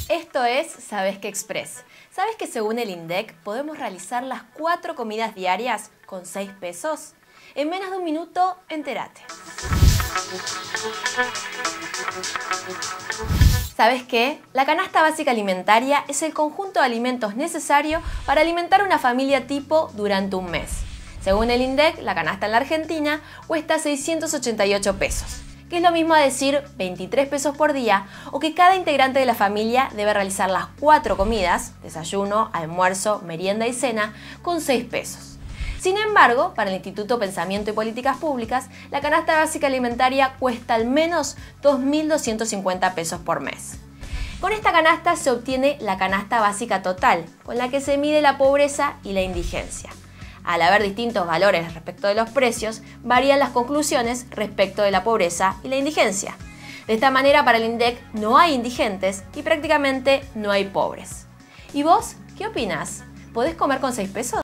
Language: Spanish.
Esto es Sabés que Express. ¿Sabes que según el INDEC podemos realizar las 4 comidas diarias con 6 pesos? En menos de un minuto, entérate. ¿Sabes qué? La canasta básica alimentaria es el conjunto de alimentos necesario para alimentar a una familia tipo durante un mes. Según el INDEC, la canasta en la Argentina cuesta 688 pesos, que es lo mismo a decir 23 pesos por día, o que cada integrante de la familia debe realizar las 4 comidas, desayuno, almuerzo, merienda y cena, con 6 pesos. Sin embargo, para el Instituto Pensamiento y Políticas Públicas, la canasta básica alimentaria cuesta al menos 2.250 pesos por mes. Con esta canasta se obtiene la canasta básica total, con la que se mide la pobreza y la indigencia. Al haber distintos valores respecto de los precios, varían las conclusiones respecto de la pobreza y la indigencia. De esta manera, para el INDEC no hay indigentes y prácticamente no hay pobres. ¿Y vos qué opinás? ¿Podés comer con 6 pesos?